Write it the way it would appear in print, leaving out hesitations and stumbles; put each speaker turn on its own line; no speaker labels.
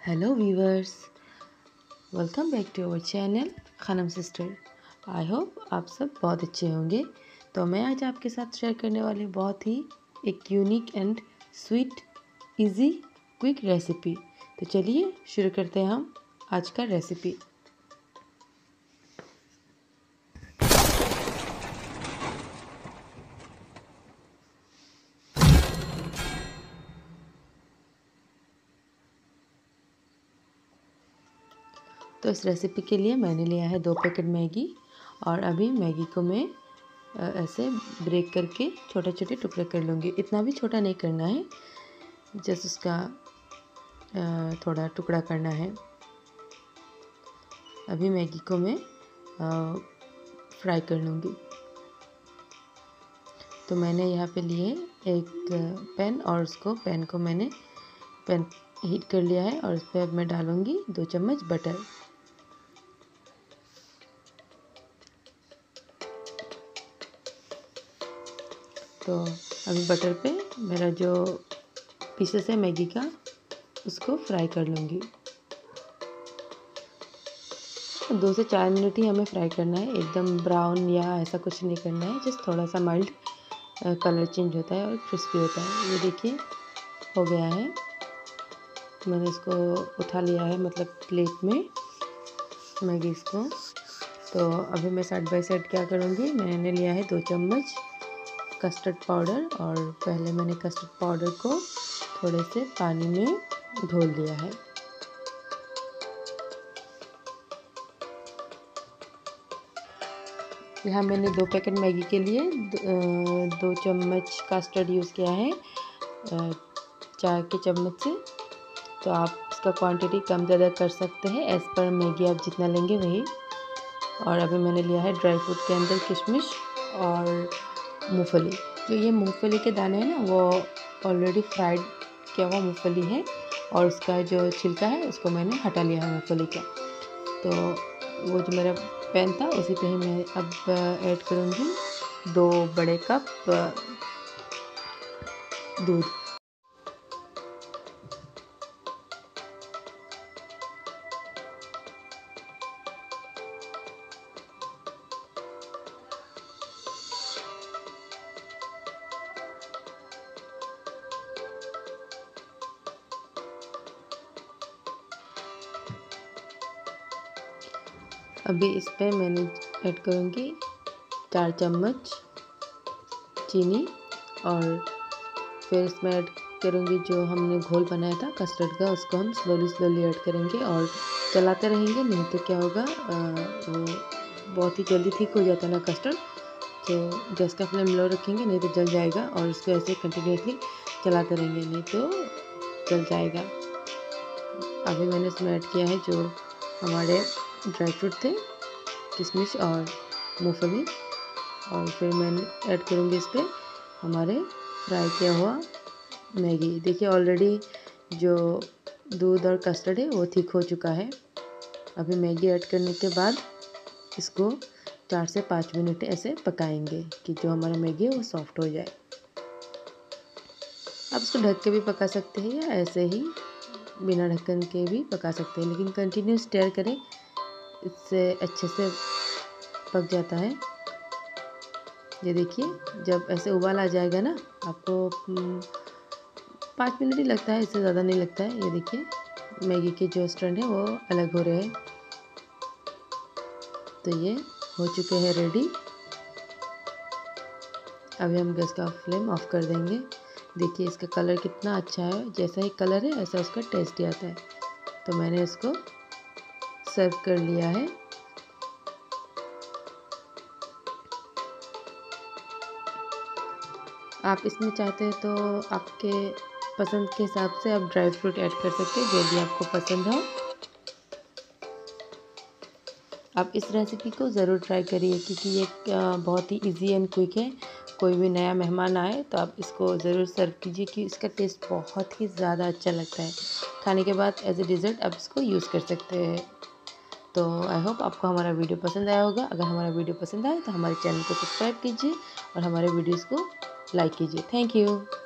Hello viewers, welcome back to our channel Khanam sister. I hope आप सब बहुत अच्छे होंगे। तो मैं आज आपके साथ शेयर करने वाली बहुत ही एक unique and sweet easy quick recipe. तो चलिए शुरू करते हैं हम आज का रेसिपी। तो इस रेसिपी के लिए मैंने लिया है 2 पैकेट मैगी। और अभी मैगी को मैं ऐसे ब्रेक करके छोटे छोटे टुकड़े कर लूँगी। इतना भी छोटा नहीं करना है, जस्ट उसका थोड़ा टुकड़ा करना है। अभी मैगी को मैं फ्राई कर लूँगी। तो मैंने यहाँ पे लिए एक पैन और उसको पैन को मैंने पैन हीट कर लिया है और उस पर अब मैं डालूँगी 2 चम्मच बटर। तो अभी बटर पे मेरा जो पीसेस है मैगी का उसको फ्राई कर लूँगी। 2 से 4 मिनट ही हमें फ्राई करना है, एकदम ब्राउन या ऐसा कुछ नहीं करना है। जस्ट थोड़ा सा माइल्ड कलर चेंज होता है और क्रिस्पी होता है। ये देखिए हो गया है। मैंने इसको उठा लिया है, मतलब प्लेट में मैगी इसको। तो अभी मैं साइड बाय साइड क्या करूँगी, मैंने लिया है 2 चम्मच कस्टर्ड पाउडर और पहले मैंने कस्टर्ड पाउडर को थोड़े से पानी में घोल लिया है। यहाँ मैंने 2 पैकेट मैगी के लिए 2 चम्मच कस्टर्ड यूज़ किया है 4 के चम्मच से। तो आप इसका क्वांटिटी कम ज़्यादा कर सकते हैं, एज़ पर मैगी आप जितना लेंगे वही। और अभी मैंने लिया है ड्राई फ्रूट के अंदर किशमिश और मूंगफली। जो ये मूंगफली के दाने हैं ना, वो ऑलरेडी फ्राइड किया हुआ मूंगफली है और उसका जो छिलका है उसको मैंने हटा लिया है मूंगफली का। तो वो जो मेरा पैन था उसी पे ही मैं अब ऐड करूँगी 2 बड़े कप दूध। अभी इस पे मैंने ऐड करूँगी 4 चम्मच चीनी और फिर इसमें ऐड करूँगी जो हमने घोल बनाया था कस्टर्ड का, उसको हम स्लोली ऐड करेंगे और चलाते रहेंगे। नहीं तो क्या होगा, वो बहुत ही जल्दी थिक हो जाता है ना कस्टर्ड। तो गैस का फ्लेम लो रखेंगे, नहीं तो जल जाएगा। और इसको ऐसे कंटिन्यूसली चलाते रहेंगे, नहीं तो जल जाएगा। अभी मैंने इसमें ऐड किया है जो हमारे ड्राई फ्रूट थे, किशमिश और मूंगफली। और फिर मैं ऐड करूँगी इस पर हमारे फ्राई किया हुआ मैगी। देखिए ऑलरेडी जो दूध और कस्टर्ड है वो थिक हो चुका है। अभी मैगी ऐड करने के बाद इसको 4 से 5 मिनट ऐसे पकाएंगे कि जो हमारा मैगी है वो सॉफ्ट हो जाए। आप इसको ढक के भी पका सकते हैं या ऐसे ही बिना ढक्कन के भी पका सकते हैं, लेकिन कंटिन्यू स्टेयर करें, इससे अच्छे से पक जाता है। ये देखिए जब ऐसे उबाल आ जाएगा ना, आपको 5 मिनट ही लगता है, इससे ज़्यादा नहीं लगता है। ये देखिए मैगी के जो स्टैंड है वो अलग हो रहे हैं। तो ये हो चुके हैं रेडी। अभी हम गैस का फ्लेम ऑफ कर देंगे। देखिए इसका कलर कितना अच्छा है, जैसा ही कलर है ऐसा उसका टेस्ट ही आता है। तो मैंने इसको सर्व कर लिया है। आप इसमें चाहते हैं तो आपके पसंद के हिसाब से आप ड्राई फ्रूट ऐड कर सकते हैं, जो भी आपको पसंद हो। आप इस रेसिपी को ज़रूर ट्राई करिए, क्योंकि ये बहुत ही इजी एंड क्विक है। कोई भी नया मेहमान आए तो आप इसको ज़रूर सर्व कीजिए, कि इसका टेस्ट बहुत ही ज़्यादा अच्छा लगता है। खाने के बाद एज ए डिज़र्ट आप इसको यूज़ कर सकते हैं। तो आई होप आपको हमारा वीडियो पसंद आया होगा। अगर हमारा वीडियो पसंद आए तो हमारे चैनल को सब्सक्राइब कीजिए और हमारे वीडियोज़ को लाइक कीजिए। Thank you.